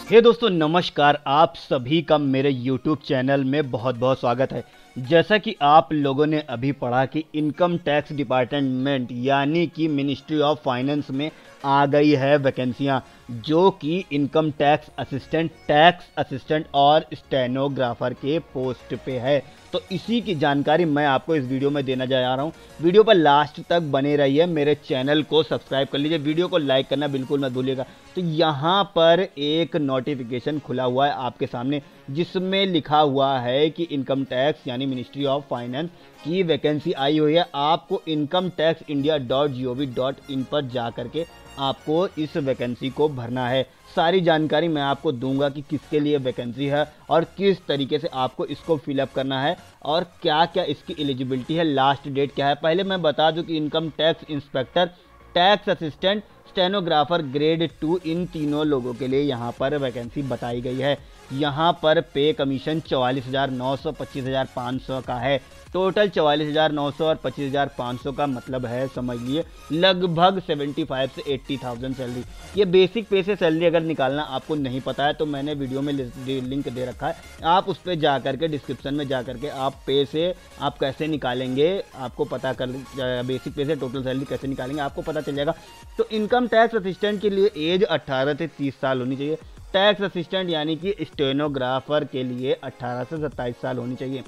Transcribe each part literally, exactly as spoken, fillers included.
हे दोस्तों नमस्कार, आप सभी का मेरे यूट्यूब चैनल में बहुत बहुत स्वागत है। जैसा कि आप लोगों ने अभी पढ़ा कि इनकम टैक्स डिपार्टमेंट यानी कि मिनिस्ट्री ऑफ फाइनेंस में आ गई है वैकेंसियां, जो कि income tax assistant, tax assistant और स्टेनोग्राफर के पोस्ट पे है। तो इसी की जानकारी मैं आपको इस वीडियो में देना जा रहा हूँ। वीडियो पर लास्ट तक बने रहिए, मेरे चैनल को सब्सक्राइब कर लीजिए, वीडियो को लाइक करना बिल्कुल मत भूलिएगा। तो यहाँ पर एक नोटिफिकेशन खुला हुआ है आपके सामने, जिसमें लिखा हुआ है कि इनकम टैक्स यानी मिनिस्ट्री ऑफ फाइनेंस की वैकेंसी आई हुई है। आपको income tax India dot G O V dot in पर जा करके आपको इस वैकेंसी को भरना है। सारी जानकारी मैं आपको दूंगा कि किसके लिए वैकेंसी है और किस तरीके से आपको इसको फिलअप करना है और क्या क्या इसकी एलिजिबिलिटी है, लास्ट डेट क्या है। पहले मैं बता दूं कि income tax inspector, tax assistant, stenographer grade two, इन तीनों लोगों के लिए यहाँ पर वैकेंसी बताई गई है। यहाँ पर पे कमीशन चौवालीस हज़ार नौ सौ पच्चीस हज़ार पाँच सौ का है। टोटल चौवालीस हज़ार नौ सौ और पच्चीस हज़ार पाँच सौ का मतलब है, समझ लिए, लगभग पचहत्तर से अस्सी हज़ार सैलरी। ये बेसिक पे से सैलरी अगर निकालना आपको नहीं पता है तो मैंने वीडियो में लिंक दे रखा है, आप उस पर जा करके डिस्क्रिप्शन में जा करके आप पे से आप कैसे निकालेंगे, आपको पता कर, बेसिक पे से टोटल सैलरी कैसे निकालेंगे आपको पता चल जाएगा। तो इनकम टैक्स असिस्टेंट के लिए एज अट्ठारह से तीस साल होनी चाहिए। टैक्स असिस्टेंट यानी कि स्टेनोग्राफर के लिए अट्ठारह से सत्ताईस साल होनी चाहिए।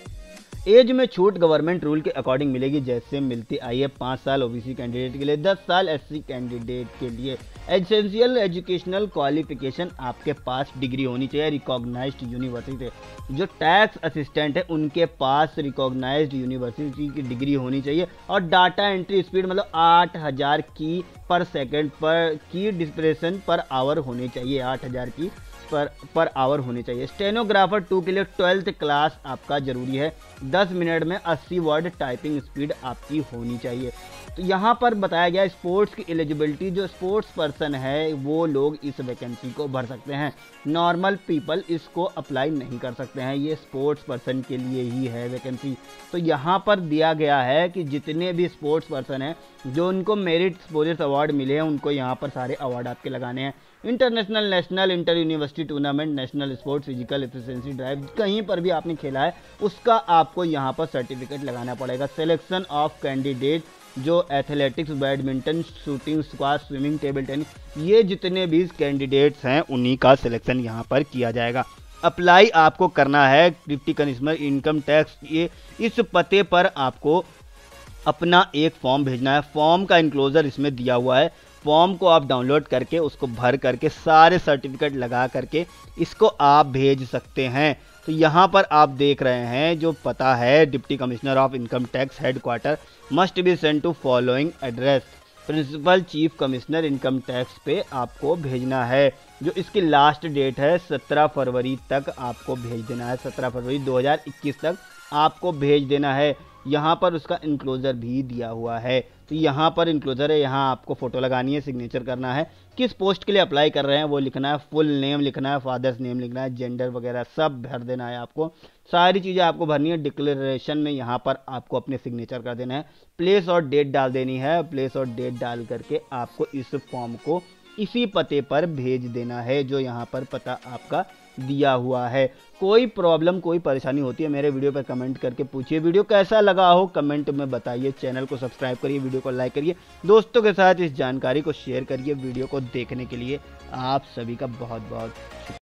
एज में छूट गवर्नमेंट रूल के अकॉर्डिंग मिलेगी, जैसे मिलती आई है पाँच साल ओबीसी कैंडिडेट के लिए, दस साल एससी कैंडिडेट के लिए। एसेंशियल एजुकेशनल क्वालिफिकेशन आपके पास डिग्री होनी चाहिए रिकॉग्नाइज्ड यूनिवर्सिटी से। जो टैक्स असिस्टेंट है उनके पास रिकॉग्नाइज्ड यूनिवर्सिटी की डिग्री होनी चाहिए और डाटा एंट्री स्पीड मतलब आठ हज़ार की पर सेकंड पर की डिस्प्रेशन पर आवर होनी चाहिए, आठ हज़ार की पर पर आवर होनी चाहिए। स्टेनोग्राफर टू के लिए ट्वेल्थ क्लास आपका जरूरी है। दस मिनट में अस्सी वर्ड टाइपिंग स्पीड आपकी होनी चाहिए। तो यहाँ पर बताया गया स्पोर्ट्स की एलिजिबिलिटी, जो स्पोर्ट्स पर्सन है वो लोग इस वैकेंसी को भर सकते हैं, नॉर्मल पीपल इसको अप्लाई नहीं कर सकते हैं, ये स्पोर्ट्स पर्सन के लिए ही है वैकेंसी। तो यहाँ पर दिया गया है कि जितने भी स्पोर्ट्स पर्सन हैं जो उनको मेरिट स्पोर्ट्स अवार्ड मिले हैं उनको यहाँ पर सारे अवार्ड आपके लगाने हैं। International, national, inter university tournament, national sports, physical efficiency drive, कहीं पर भी आपने खेला है उसका आपको यहाँ पर सर्टिफिकेट लगाना पड़ेगा। सिलेक्शन ऑफ कैंडिडेट, जो athletics, badminton, shooting, squash, swimming, table tennis, ये जितने भी कैंडिडेट्स हैं उन्हीं का सिलेक्शन यहाँ पर किया जाएगा। अप्लाई आपको करना है डिप्टी कमिश्नर इनकम टैक्स, ये इस पते पर आपको अपना एक फॉर्म भेजना है। फॉर्म का इंक्लोजर इसमें दिया हुआ है, फॉर्म को आप डाउनलोड करके उसको भर करके सारे सर्टिफिकेट लगा करके इसको आप भेज सकते हैं। तो यहाँ पर आप देख रहे हैं जो पता है, deputy commissioner of income tax headquarter must be send to following address, principal chief commissioner income tax पे आपको भेजना है। जो इसकी लास्ट डेट है सत्रह फरवरी तक आपको भेज देना है, सत्रह फरवरी दो हज़ार इक्कीस तक आपको भेज देना है। यहाँ पर उसका इंक्लोजर भी दिया हुआ है। तो यहाँ पर इंक्लोजर है, यहाँ आपको फोटो लगानी है, सिग्नेचर करना है, किस पोस्ट के लिए अप्लाई कर रहे हैं वो लिखना है, फुल नेम लिखना है, फादर्स नेम लिखना है, जेंडर वगैरह सब भर देना है। आपको सारी चीज़ें आपको भरनी है। डिक्लेरेशन में यहाँ पर आपको अपने सिग्नेचर कर देना है, प्लेस और डेट डाल देनी है। प्लेस और डेट डाल करके आपको इस फॉर्म को इसी पते पर भेज देना है जो यहाँ पर पता आपका दिया हुआ है। कोई प्रॉब्लम, कोई परेशानी होती है मेरे वीडियो पर कमेंट करके पूछिए। वीडियो कैसा लगा हो कमेंट में बताइए। चैनल को सब्सक्राइब करिए, वीडियो को लाइक करिए, दोस्तों के साथ इस जानकारी को शेयर करिए। वीडियो को देखने के लिए आप सभी का बहुत बहुत